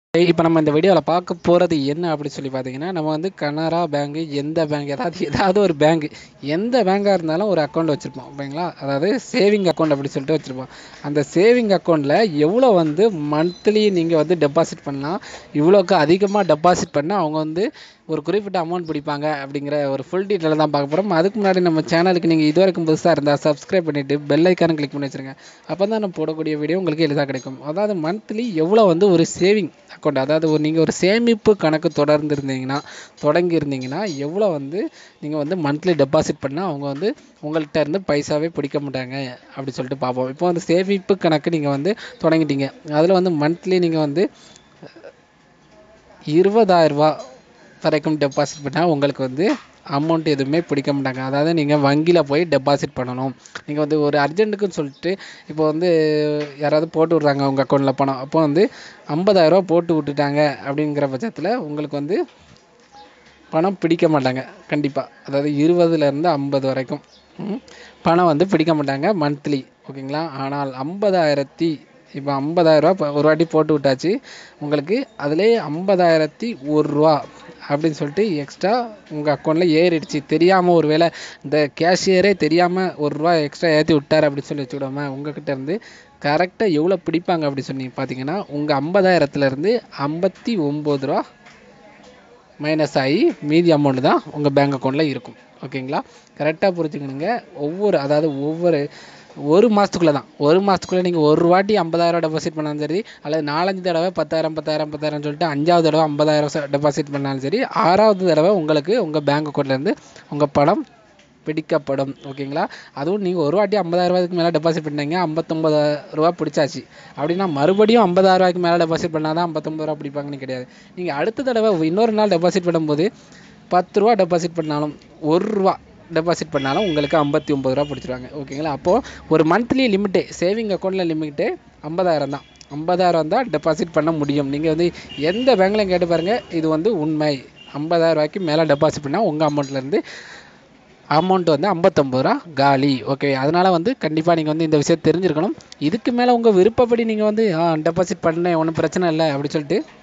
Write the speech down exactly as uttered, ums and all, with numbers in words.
இப்போ நம்ம இந்த வீடியோவில் பார்க்க போகிறது என்ன அப்படி சொல்லி பார்த்தீங்கன்னா, நம்ம வந்து கனரா பேங்கு, எந்த பேங்க் ஏதாவது ஏதாவது ஒரு பேங்க் எந்த பேங்காக இருந்தாலும் ஒரு அக்கௌண்ட் வச்சுருப்போம் ஓகேங்களா. அதாவது சேவிங் அக்கௌண்ட் அப்படி சொல்லிட்டு வச்சுருப்போம். அந்த சேவிங் அக்கௌண்ட்டில் எவ்வளோ வந்து மந்த்லி நீங்கள் வந்து டெபாசிட் பண்ணலாம், இவ்வளோக்கு அதிகமாக டெபாசிட் பண்ணால் அவங்க வந்து ஒரு குறிப்பிட்ட அமௌண்ட் பிடிப்பாங்க அப்படிங்கிற ஒரு ஃபுல் டீட்டெயில் தான் பார்க்க போகிறோம். அதுக்கு முன்னாடி நம்ம சேனலுக்கு நீங்கள் இது வரைக்கும் புதுசாக இருந்தால் சப்ஸ்கிரைப் பண்ணிவிட்டு பெல் ஐக்கானும் கிளிக் பண்ணி வச்சுருங்க. அப்போ தான் நம்ம போடக்கூடிய வீடியோ உங்களுக்கு எளிதாக கிடைக்கும். அதாவது மந்த்லி எவ்வளோ வந்து ஒரு சேவிங் அக்கௌண்ட், அதாவது ஒரு நீங்கள் ஒரு சேமிப்பு கணக்கு தொடர்ந்து இருந்தீங்கன்னா தொடங்கி இருந்தீங்கன்னா எவ்வளோ வந்து நீங்கள் வந்து மந்த்லி டெபாசிட் பண்ணால் அவங்க வந்து உங்கள்கிட்ட இருந்து பைசாவே பிடிக்க மாட்டாங்க அப்படி சொல்லிட்டு பார்ப்போம். இப்போ வந்து சேமிப்பு கணக்கு நீங்கள் வந்து தொடங்கிட்டீங்க, அதில் வந்து மந்த்லி நீங்கள் வந்து இருபதாயிரரூபா வரைக்கும் டெபாசிட் பண்ணால் உங்களுக்கு வந்து அமௌண்ட் எதுவுமே பிடிக்க மாட்டாங்க. அதாவது நீங்கள் வங்கியில் போய் டெபாசிட் பண்ணணும். நீங்கள் வந்து ஒரு அர்ஜென்ட்டுக்குன்னு சொல்லிட்டு இப்போ வந்து யாராவது போட்டு விட்றாங்க உங்கள் அக்கௌண்ட்டில் பணம், அப்போ வந்து ஐம்பதாயிரரூபா போட்டு விட்டுட்டாங்க அப்படிங்கிற பட்சத்தில் உங்களுக்கு வந்து பணம் பிடிக்க மாட்டாங்க கண்டிப்பாக. அதாவது இருபதுலேருந்து ஐம்பது வரைக்கும் பணம் வந்து பிடிக்க மாட்டாங்க மந்த்லி ஓகேங்களா. ஆனால் ஐம்பதாயிரத்தி இப்போ ஐம்பதாயிரரூபா ஒரு வாட்டி போட்டு விட்டாச்சு, உங்களுக்கு அதிலே ஐம்பதாயிரத்தி ஒரு ரூபா அப்படின்னு சொல்லிட்டு எக்ஸ்ட்ரா உங்கள் அக்கௌண்ட்டில் ஏறிடுச்சு. தெரியாமல் ஒரு வேளை இந்த கேஷியரே தெரியாமல் ஒரு ரூபா எக்ஸ்ட்ரா ஏற்றி விட்டார் அப்படின்னு சொல்லி வச்சுக்கிடாம உங்கள்கிட்ட இருந்து கரெக்டாக எவ்வளோ பிடிப்பாங்க அப்படி சொல்லி பார்த்தீங்கன்னா, உங்கள் ஐம்பதாயிரத்துலேருந்து ஐம்பத்தி ஒம்பது ரூபா மைனஸ் ஆகி மீதி அமௌண்ட்டு தான் உங்கள் பேங்க் அக்கௌண்ட்டில் இருக்கும் ஓகேங்களா. கரெக்டாக புரிஞ்சுக்கணுங்க. ஒவ்வொரு அதாவது ஒவ்வொரு ஒரு மாதத்துக்குள்ளே தான் ஒரு மாதத்துக்குள்ளே நீங்கள் ஒரு வாட்டி ஐம்பதாயிரம் டெபாசிட் பண்ணாலும் சரி, அல்லது நாலஞ்சு தடவை பத்தாயிரம் பத்தாயிரம் பத்தாயிரம் சொல்லிட்டு அஞ்சாவது தடவை ஐம்பதாயிரம் டெபாசிட் பண்ணாலும் சரி, ஆறாவது தடவை உங்களுக்கு உங்கள் பேங்க் அக்கௌண்ட்லேருந்து உங்கள் பணம் பிடிக்கப்படும் ஓகேங்களா. அதுவும் நீங்கள் ஒரு வாட்டி ஐம்பதாயிரரூபாய்க்கு மேலே டெபாசிட் பண்ணீங்க, ஐம்பத்தொம்பது ரூபா பிடிச்சாச்சு அப்படின்னா மறுபடியும் ஐம்பதாயிரம் ரூபாய்க்கு மேலே டெபாசிட் பண்ணால் தான் ஐம்பத்தொம்பது ரூபா பிடிப்பாங்கன்னு கிடையாது. நீங்கள் அடுத்த தடவை இன்னொரு நாள் டெபாசிட் பண்ணும்போது பத்து ரூபா டெபாசிட் பண்ணாலும் ஒரு ரூபா டெபாசிட் பண்ணாலும் உங்களுக்கு ஐம்பத்தி ஒம்பது ரூபா பிடிச்சிருவாங்க ஓகேங்களா. அப்போது ஒரு மந்த்லி லிமிட்டே சேவிங் அக்கௌண்ட்டில் லிமிட்டே ஐம்பதாயிரம் தான் ஐம்பதாயிரம் தான் டெபாசிட் பண்ண முடியும். நீங்கள் வந்து எந்த பேங்க்லையும் கேட்டு பாருங்கள், இது வந்து உண்மை. ஐம்பதாயிரம் ரூபாய்க்கு மேலே டெபாசிட் பண்ணால் உங்கள் அமௌண்ட்லேருந்து அமௌண்ட் வந்து ஐம்பத்தொம்பது ரூபா காலி ஓகே. அதனால் வந்து கண்டிப்பாக நீங்கள் வந்து இந்த விஷயத்தை தெரிஞ்சிருக்கணும். இதுக்கு மேலே உங்கள் விருப்பப்படி நீங்கள் வந்து டெபாசிட் பண்ண ஒன்றும் பிரச்சனை இல்லை அப்படி சொல்லிட்டு